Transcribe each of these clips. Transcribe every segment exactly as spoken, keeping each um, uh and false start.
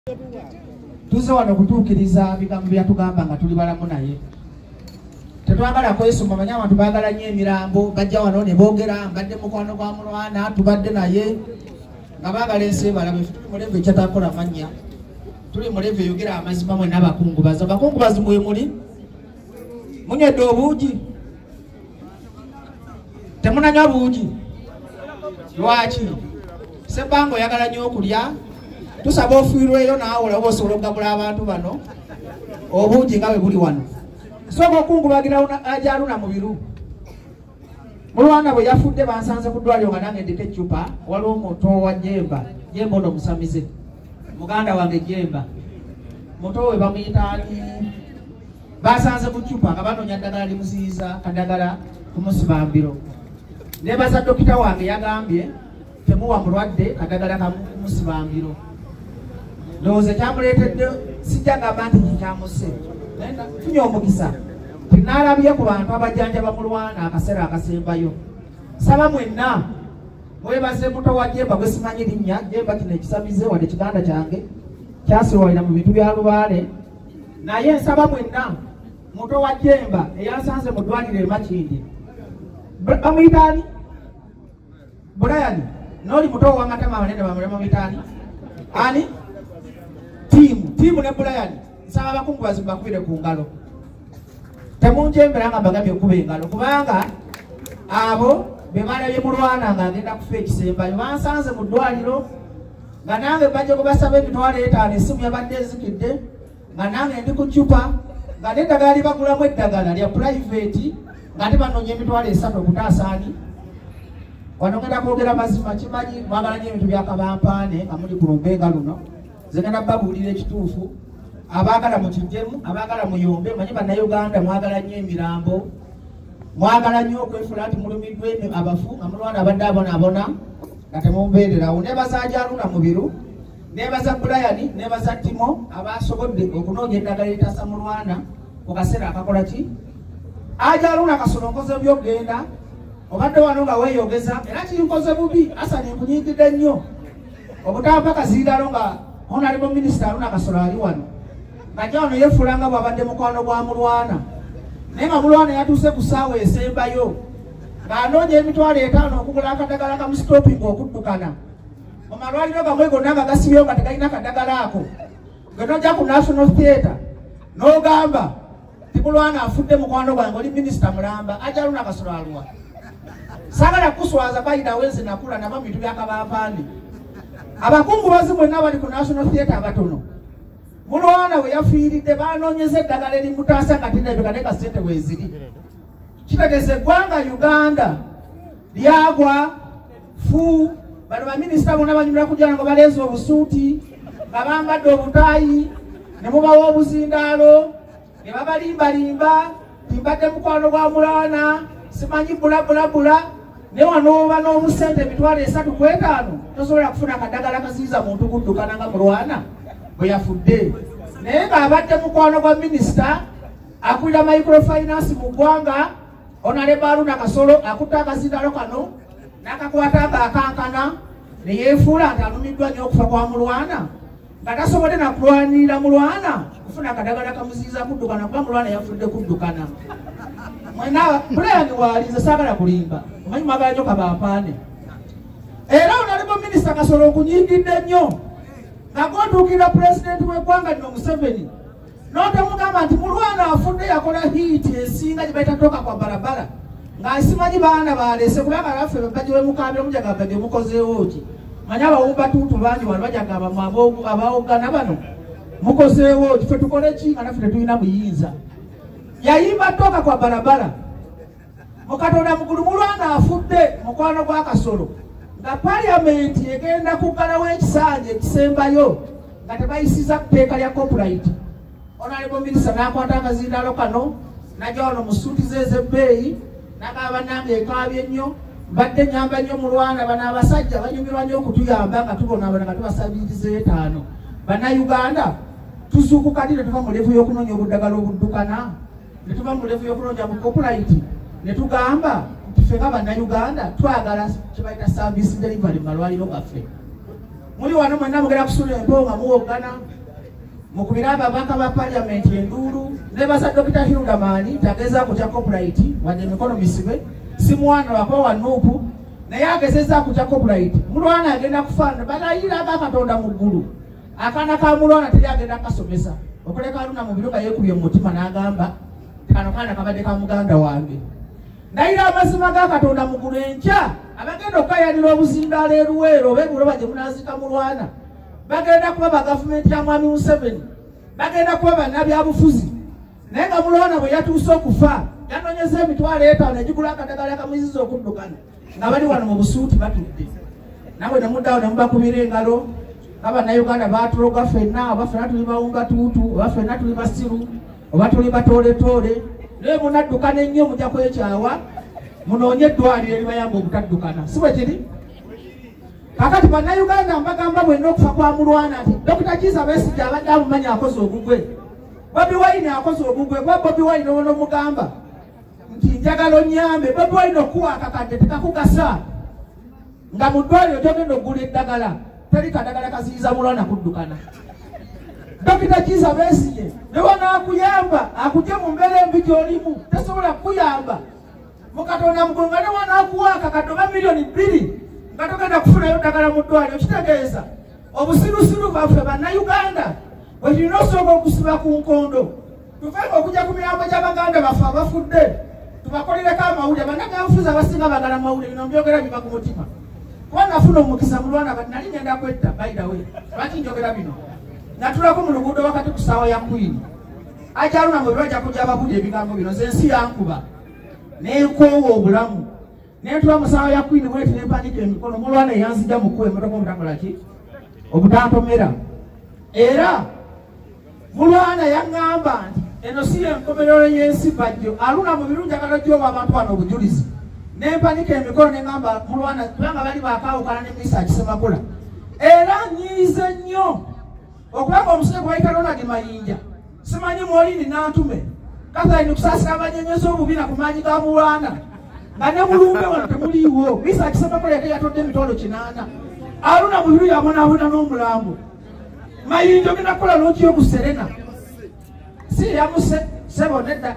Tuze wano kutuukiriza bigambo byatugamba nga tuli balamu naye. Tetwagala kwesoma manyi abantu baagala nnyo emirambo bajja wano ne boogera mbadde mukwano gwa mulwana tubadde naye nga baagala ensi ebalabe. Tuli muleve ekyatakola mannya, tuli muleve yogera amazima mwe n'abakungubazi. Abakungubazi mwe muli munywedde obuugi, temunanywa buugi lwaki? Ssebango oyagala nnyo okulya, tusaba ofiirweyo naawe olaba osobola okugabula abantu bano obuugi nga bwe buli wano. Sooka okungubagira ajaluna mu biru. Mulwana bwe yafudde bansanze ku ddwaliro nga nange ndiko eccupa, waliwo omuntu owa Jemba, Jemba ono musamize, muganda wange Jemba, muto we bamuyitaani. Basanze ku ccupa nga banoonya ddagala limuziyiza kadagala kumusibambiro. Nebaza dokita wange yagambye temuwa mulwadde kadagala kamusibambiro. Ndowooza kyamuleetedde sijja gamba nti kikyamuse. Funye omukisa tinaalabye ku bantu abajjanjaba mulwana akaseera akasembayo. Saba mwenna mwebaze muto wa Jemba gwe simanyi linnya. Jemba kino ekisamize wadde kiganda kyange kyasirwalira mu bintu bya Lubaale. Naye nsaba mwenna muto wa Jemba eyasanze mu ddwaliro e Makindi bamuyitaani Bulayani, n'oli muto wa Matama abanene bamulema bamuyitaani ani tiimu tiimu ne Bulayani. Nsaba abakungubazi mbakubire ku ngalo, temunjembera nga mbagambye okuba engalo, kubanga abo be balabye mulwana nga agenda kufa ekisembayo bansanze mu ddwaliro nga nange bajja kubasaba emitwalo etaano essimu yabadde ezikidde nga nange ndi ku ccupa nga n'eddagala libagulamu eddagala lya purayiveti nga ate banoonya emitwalo esatu okutaasaani. Wano ngenda kwogera mazima, kimanyi mwagala nnyo ebintu byakabampaane nga muli ku lumbenga luno. Nze ngenda babuulira ekituufu. Abaagala mu kijjemu, abaagala muyombe, manyi bannayuganda mwagala nnyo emirambo, mwagala nnyo okwefula nti mulumiddwe abafu nga mulwana abadde abonaabona nga temumbeererawo. Nebaza Ajaluna Mubiru, nebaza Bulayani, nebaza Timo abasobodde okunoonya eddagala eritasa mulwana ku kaseera akakola ki. Ajaluna Kasolo nkoze byogenda, obadde wano nga weeyogeza era kinkoze bubi. Asani nkunyiigidde nnyo obutava kaziiralo nga Honorable Minister Aruna Kasolo ali wano. Najja wano yefuula nga bw'abadde mukwano gwa mulwana, naye nga mulwana yatuuse ku ssaawa esembayo ng'anoonya emitwalo etaano okugula akadagala kamusitopinga okuddukana. Mu malwaliro gamwe gonna nga gasibyeyo nga tegalina kadagala ako. Gwe nojja ku National Theatre n'ogamba ti mulwana afudde mukwano gwange oli minisita mulamba. Ajaluna Kasolo aluwa? Saagala kuswaza bayida wenzi nakula naba mu bintu byakabampaani. Abakungubazi mwenna bali ku National Theatre abatono, mulwana we yafiiridde banoonyeza eddagala erimutaasa nga tinabika ne kasente weeziri. Kitegeeza eggwanga Uganda lyagwa fu. Bano baminisita bonna banyumira kujjana nga baleeze obusuuti nga bambadde obutaayi ne mubawa obuzindaalo ne babalimbalimba timbadde mukwano gwa mulwana simanyi bulabulabula. Ne wano oba n'obusente emitwalo esatu ku etaano tosobola kufuna akadagala kaziyiza muntu kuddukana nga mulwana bwe yafudde. Naye ng'abadde mukwano gwa minisita akulira microfinance mu ggwanga, Honorable Aruna Kasolo akutte akazindaalo kano n'akakwata ng'akankana ne yeefuula nti alumiddwa nnyo okufa kwa mulwana nga tasobodde nakulwanirira mulwana kufuna akadagala kamuziyiza kuddukana kuba mulwana yafudde kuddukana. Mwena Bulayani waali, nze saagala kulimba, omanyi mwagala nnyo kabampaane. Era Honorable Minister Kasolo okunyiigidde nnyo nga gw'otuukirira pulezidenti w'eggwanga lino Museveni n'otomugamba nti mulwana afudde yakola hiiti esinga gye bayita toka kwa barabara ng'asimanyi baana baleese kubanga laffe bajja wemukambira mujagamba gye mukozeewo ki. Manyi abawumba tuutu bangi wano bajagamba abawoggana bano mukozeewo ki, ffe tukole ki nga naffe tetulina buyinza. Yayimba toka kwa barabara mu Katonda mukulu mulwana afudde mukwano gwa Kasolo nga Parliament egenda kuggalawo ekisanja ekisembayo nga tebayisiza tteeka lya copyright. Honorable Minister n'akwata akazindaalo kano najja wano mu suuti ze ez'ebbeeyi n'agamba nange ekaabye nnyo, mbadde nyamba nnyo mulwana. Bano abasajja banyumirwa nnyo okutuyamba nga tubonaabona nga tubasabiriza etaano. Bannayuganda tuzuukuka ddi ne tuva mu levu y'okunoonya obuddagala obuddukana, ne tuva mu levu y'okunoonya mu copyright ne tugamba nti ffe nga bannayuganda twagala kye bayita service delivery mu malwaliro gaffe. muli wano mwenna mugera kusula emponga muwogana mukubira ababaka ba parliament enduulu nebaza Dokita Hilda Maani tagezaako kya copyright wadde emikono misibe si mwana wakowa Nuupu naye agezezaako kya copyright mulwana agenda kufaana balayira Katonda mu ggulu akaana ka mulwana teri agenda kasomesa okuleka Haruna mu biruka yeekubye mu mutima n'agamba kano kaana kabadde ka muganda wange ndayira amazima ga Katonda mu ggulu enkya abagenda okukayanira obuzindaalo e Luweero oba ebuloba gye munaazika mulwana bagenda kuba ba gavumenti ya Mwami Museveni bagenda kuba bannabyabufuzi naye nga mulwana bwe yatuuse okufa yanonyeza emitwalo etaano egigula akadagala akamuziza okuddukana nga bali wano mu busuuti batudde nawe ne muddawo ne mubakubira engalo nga bannayuganda baatuloga ffenna oba ffenna tuli bawunga tuutu oba ffenna tuli basiru oba tuli batooletoole naye munaddukana ennyo mujja kwekyawa munoonye eddwaliro eribayamba obutaddukana si bwe kiri kakati bannayuganda mbagamba bwenna okufa kwa mulwana nti Dokita Kizza Besigye abadde amumanya akoze ogugwe Bobi Wine akoze ogugwe gwa Bobi Wine ono mugamba nti njagala onyambe Bobi Wine okuwa akakadde tekakugasa nga mu ddwaliro gyogenda okugula eddagala teri kadagala kaziyiza mulwana kuddukana Dokita Kizza Besigye ne wanaakuyamba akugye mu mbeera embi gy'olimu tesobola kukuyamba mu Katonda mugulu nga ne wanaakuwa akakadde oba miliyoni bbiri nga togenda kufunayo ddagala mu ddwaliro kitegeeza obusirusiru baffe bannayuganda bwe tulina osooka okusiba ku nkondo tuvenga okujja ku mirambo gy'abaganda baffe abafudde tubakolereko amawulire bannabyabufuzi abasinga bagala amawulire bino mbyogera biva ku mutima kuba nafuna omukisa mulwana bati nali ngenda kwetta baidawe lwaki njogera bino natulako mu luguudo wakati ku ssaawa ya Queen ajja Haruna mu biro ajja kujja ababulira ebigambo bino nze ensi yankuba neekoowa obulamu netula mu ssaawa ya Queen bweti nempanika emikono mulwana eyanzija mukuwa emmotoka obutakola ki obutantomera era mulwana yaŋŋamba nti eno si yenkomerero y'ensi bajjo Haruna mu birungi agala gy'owa abantu bano obujulizi nempanika emikono neŋŋamba mulwana kubanga bali baakaawukana ne Misa Kisemakula era nyiize nnyo okubanga omusajja gwe bayita Ronald Mayinja simanyi mwolini n'antume Catherine kusaasira abanyenyeza obubina ku maanyi ga mulwana nga ne mulumbe wano temuliiwo Misa Kisemakula yake yatodde emitwalo kinaana Haruna mu biru yabonaabona n'omulambo Mayinja ogenda kukola looki y'okuserena si yamuse sebo nedda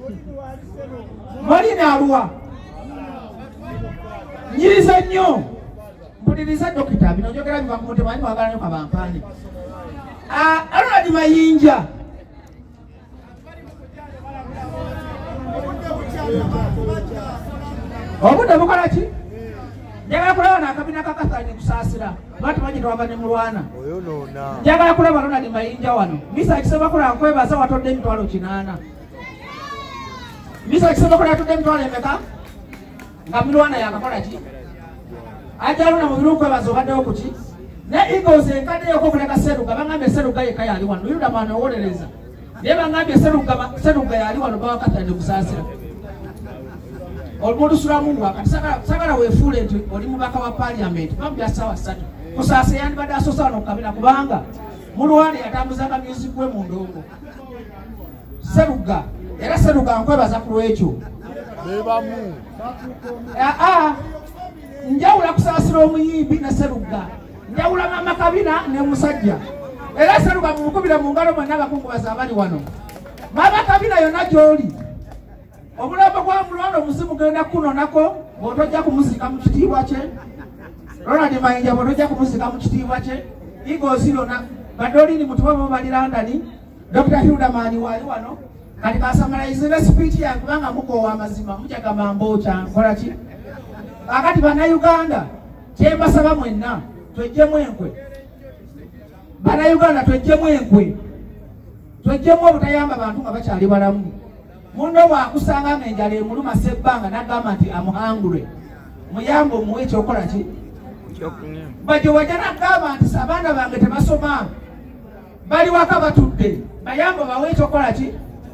mwolini aluwa nyiriza nnyo mpuliriza Dokita bino njogera biva ku mutima mwagala nnyo kabampaani Ronald Mayinja obudde bukola ki njagala kulaba n'akabina ka Catherine kusaasira lwati manyi tewava ne mulwana njagala kulaba Ronald Mayinja wano Misa Kisemakula nkwebaza watodde emitwalo kinaana Misa Kisemakula yatodde emitwalo emeka nga mulwana yakakola ki ajja Haruna mu biru nkwebaza obaddewo ku ki ne Eagles enkadde yoko okuleka Seruga bangambye Seruga yekka yali wano Hilda Maani owolereza naye bangambye Seruga Seruga yali wano bawa Catherine kusaasira olumusulamu wakati sagala weefuule nti oli mubaka wa parliament bambya ssaawa ssatu kusaasa yandibadde asoose wano kukabina kubanga mulwana yatambuzanga music we mu ndongo Seruga era Seruga nkwebaza ku lwekyo aa njawula kusaasira omuyimbi ne Seruga njawula mama kabina ne musajja era Seruga mumukubira mu ngalo mwenna abakungubaza abali wano mama kabina yonna gy'oli omulambo gwa mulwana omuzimu genda kunonako bw'otojja kumuzika mu kitiibwa kye Ronald Mayinja bw'otojja kumuzika mu kitiibwa kye Eagles yonna badde olini mutuba bo bali London Dokita Hilda Maani wali wano kati kasamalaizire speech yange kubanga mukoowa amazima mujagamba mbooca nkola ki akati bannayuganda kyembasaba mwenna twejjemu enkwe bannayuganda twejjemu enkwe twejjemu obutayamba bantu nga bakyali balamu muno bwakusanga ng'enjala emuluma sebbanga n'agamba nti amuhangulwe muyambe omuwe ekyokola ki bajjo wajja n'agamba nti abaana bange tebasoma bali waka batudde bayambe bawe ekyokola ki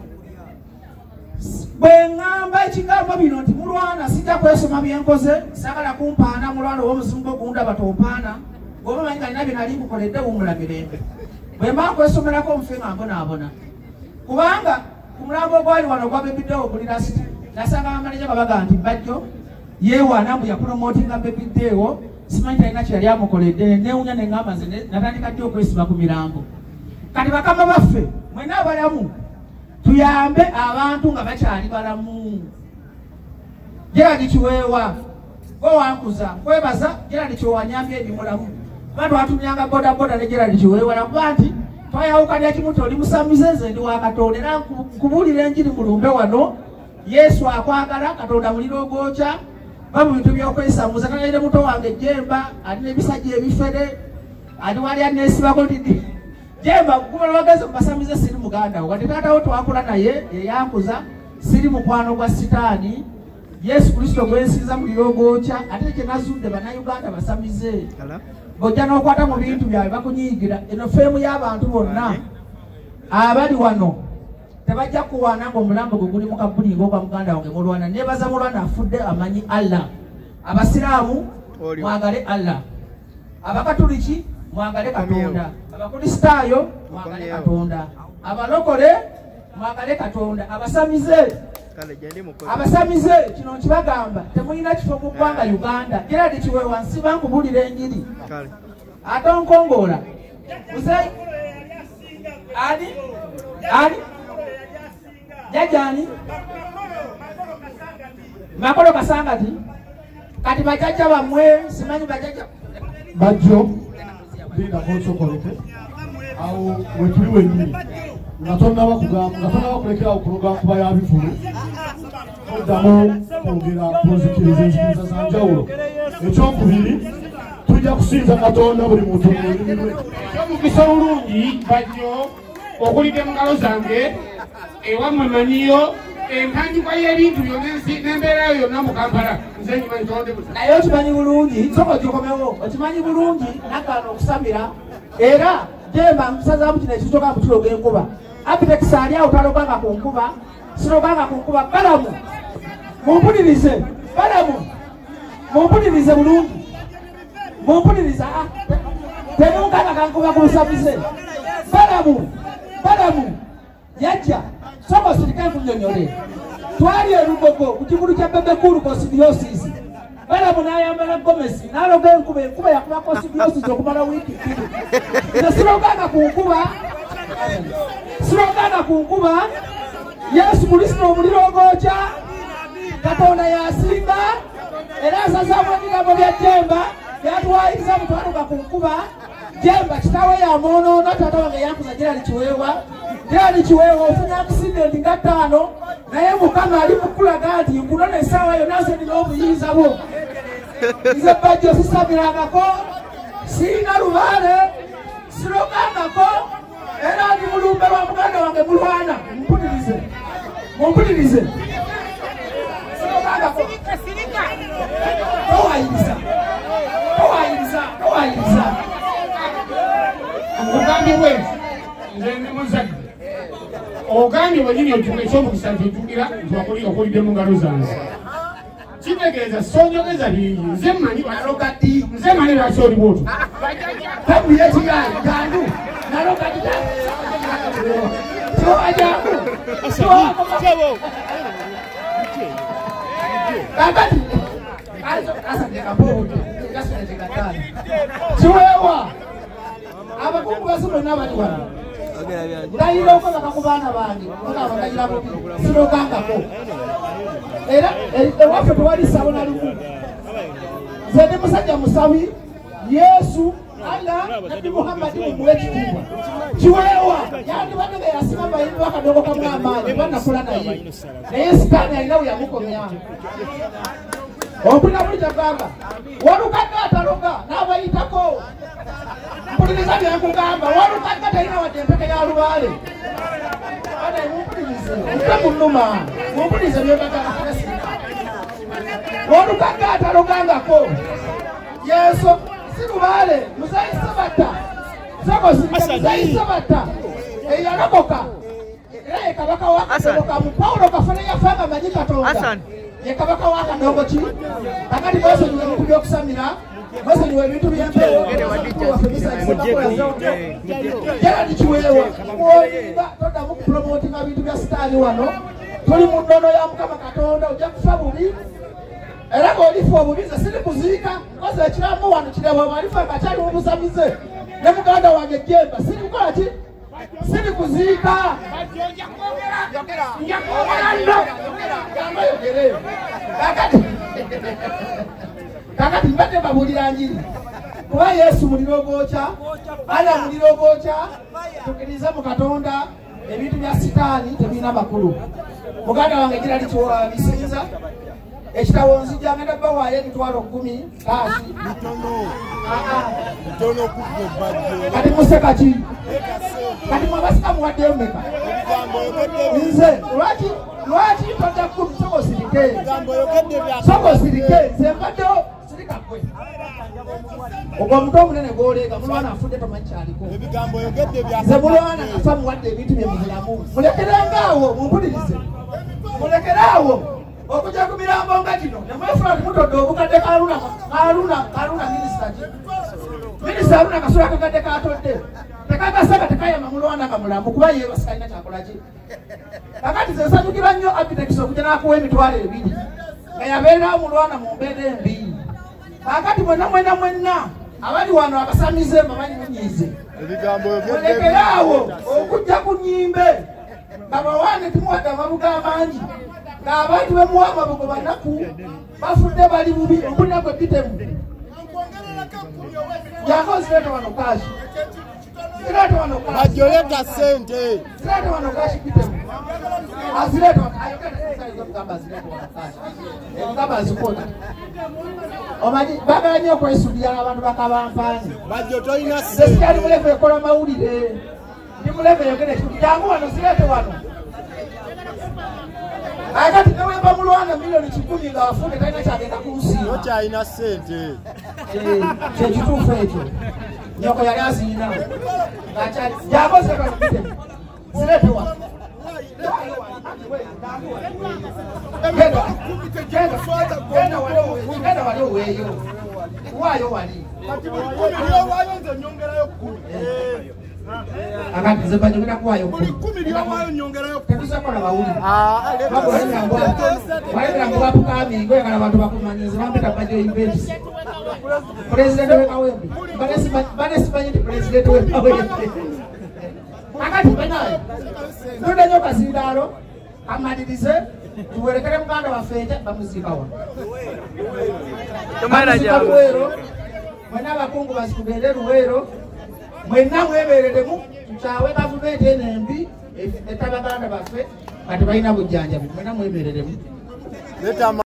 bwe ŋŋamba ekigambo bino nti mulwana sijja kwesoma byenkoze sagala kumpaana mulwana ow'omuzimu gw'ogunda batompaana goba manyi galina bye nali nkukoledde wumula mirembe bwe mba nkwesomerako omufe nga mbonaabona kubanga ku mulambo ogwali wano gwabebiddewo ogulira siti nasanga bamaneja babaga nti bajjo yeewaana mbu yapromotinga bebiddeewo simanyi talina kyeyali amukoledde newunya neŋŋamba nze natandika ddi okwesiba ku mirambo. Kati bakama baffe mwena abalamu tuyambe abantu nga bakyali balamu. Gerald Kiweewa gwe wankuza nkwebaza Gerald Kiweewa wanyambye edi mulamu. Abantu batumyanga boda boda ne Gerald Kiweewa nakuba nti twayawukanya kimu ti oli musamize nze ndi wa Katonda era nkubuulira enjiri mulumbe wano. Yesu akwagala, Katonda muliro ogwokya bamu bintu by'okwesamuza. Kagayire muto wange Jemba alina ebisajja ebifere ali wali aneesibako nti Jemba kumala bageze mbasamize siri muganda wo kati taatawo twakula naye yeyankuza siri mukwano gwa sitaani. Yesu Kristo gwensiza muliro ogwokya ate kye nazudde bannayuganda basamize bojja n'okwata mu bintu byabwe bakunyiigira. Eno feemu y'abantu bonna abali wano tebajja kuwaana ng'omulambo gwe guli mu kabbuli ng'ogwa muganda wange mulwana. Neebaza mulwana afudde amanyi Allah. Abasiraamu mwagale Allah, Abakatuliki mwagale Katonda, Abakristaayo mwagale Katonda, abalokole mwagale Katonda, abasamize abasamize kino nkibagamba temulina kifo mu ggwanga Uganda. Gerald Kiweewa nsiba nkubuulira enjiri ate onkongoola muzeyi ani ani jajani Makolo Kasangati. Kati bajajja bamwe simanyi bajajja bajjo ndinda konso kolete awo wetuli wenyini nga tonna bakugamba nga tonna bakulekera okuloga kuba yabivulu oddamu kwogera kunzikiriza enzikiriza za njawulo. Ekyokubiri tujja kusinza Katonda buli muntu mululimi lwe. Omukisa olungi bajjo okulidde mu ngalo zange ewammwe manyiyo entandikwa y'ebintu byonna n'embeera yonna mu Kampala nze nkimanyi tonde busa. Naye okimanyi bulungi soko gikomewo okimanyi bulungi nakaana okusamira era Jemba nkusazaamu kino ekitoka mu tulo g'enkuba. Apetex ali awo taloganga ku nkuba siroganga ku nkuba. Balamu mumpulirize, balamu mumpulirize bulungi, mumpulirize temunkanga kankuba ku lusamize. Balamu balamu yajja soko sirika nkunyonyole twali erugogo ku kigulu kya Bebekulu Kosidiosis. Balamu n'ayambala gomesi n'aloga enkuba enkuba yakuba Kosidiosis okumala wiiki bbiri. Nze siroganga ku nkuba siroganga ku nkuba. Yesu Kristo omuliro ogwokya Katonda yasinga era asazaamu ebigambo bya Jemba byatuwayiriza mutwaluka ku nkuba. Jemba kitawe yamwonoona taata wange yankuza Gerald Kiweewa. Gerald Kiweewa ofunye akisidenti nga ttaano naye Mukama ali mukulaga nti nkunona essaawa yonna nze nina obuyinza bwo. Nze bajjo sisamirangako sirina lubaale sirogangako era ndi mulumbe lwa muganda wange mulwana. Mumpulirize mumpulirize sirogangako towayiriza towayiriza towayiriza Ogambye bwe nze ndi muzadde ogambye wenyini otuga ekyomukisa nti otugira nti okulidde mu ngalo zange kitegeeza sonjogeza bingi nze manyi balogati nze manyi lwaki oli bwotu tabuye ekigaali jangu nalogati towajangu kakati asandekapoote gasinetekattani Kiweewa abakungu basome n'abali wano ndayira okola ku baana bange nga ndayira bubi sirogangako era ewaffe tewali ssabo na lumu. Nze ndi musajja musabi Yesu Allah Nabi Muhammad mumuwe ekitiibwa. Kiweewa yandibadde be yasima bayimbi bakadogo kamu amaanyi banakola naye naye sitaani alina we yamukomya. Ompulira buli kyagamba walukadde ataloga n'abayitako. Mpuliriza byakugamba walukadde talina wadde empeke ya lubaale. Ate mumpulirize omutwe munuma mumpulirize byebagamba. Walukadde atalogangako Yesu si lubaale muzayi Sabata soko si muzayi Sabata eyalokoka era ye kabaka wa Katonda mu Paulo kafuna yafanga manyi Katonda ye kabaka wa Katonda ki akati bose ni mu by'okusamira bose ni ebintu by'empewo Gerald Kiweewa kuoyinga toda mu promotinga bintu bya sitaani wano tuli mu nnono ya Mukama Katonda ojja kufa bubi era ng'olifa obubize siri kuziika koze ekiramu wano kirabo malifa akakyali mubusamize ne muganda wange Jemba siri kukola ki siri kuziika kakati kakati mbadde mbabulira njiri kuba Yesu muliro gwokya ala muliro gwokya tukirize mu Katonda ebintu bya sitaani tebirina makulu muganda wange kirali bisinza ekitawo nzija ngenda bawaayo emitwalo kkumi kaasi kati museka ki kati mwabasika muwaddeyo mmeka nze lwaki lwaki tojja kkumi soko sirike soko sirike nze mbaddeyo sirikakwe ogwo omuntu omunene gw'oleega mulwana afudde tomanyi kyaliko nze mulwana kafa muwadde ebintu bye mubulamu mulekerengaawo mumpulirize mulekeraawo okujja ku mirambo nga kino nemwefula timutodde obukadde kaluna kaluna kaluna minisita ki minisita aluna kasula kakadde katodde tekagasaka tekayama mulwana nga mulamu kuba yeebasi kalina kyakola ki kakati ze nsanyukira nnyo abitekisi okujja n'akuwa emitwalo ebiri nga yabeerawo mulwana mu mbeera embi kakati mwenna mwenna mwenna abali wano abasamize mamanyi munyiize mulekeraawo okujja ku nnyimbe nga bawaane timuwadde amabuga amangi ng'abantu bemuwa amabugo banaku bafudde bali bubi okulina gwe bitemu jangu ozirete wano kashi zirete wano kashi bajoleta sente zirete wano kashi bitemu azirete wano ayogenda zirete wano kashi engamba azikota omanyi bagala nnyo okwesuulira abantu bakabampaani bajjo tolina sente zesikali mulevu ekola mawulire ndi mulevu eyogere jangu wano zirete wano akati nawemba mulwana milioni kikumi nga wafune talina kyagenda kunsiima kyalina ssente kyekituufu ekyo nyoko yali aziina jakozekakite ziretewa genda wali oweeyo waayo wali akati nze banyongera kuwaayo tetusakola bawuli walebera ngu bapukamingo oyagala abantu bakumanyize bampeta bajo invents pulezidenti wekawembe bane simanyi nti pulezidenti wekawembe akati benayo ntude nyo kazindaalo amalirize tuwerekere muganda waffe nte bamuzikawa bamuzika Luweero mwena abakungu bazikugende Luweero mwenna mwebereremu tukyawe gavumenti eno embi etta baganda baffe kati balina bujjanjabi mwenna mwebereremu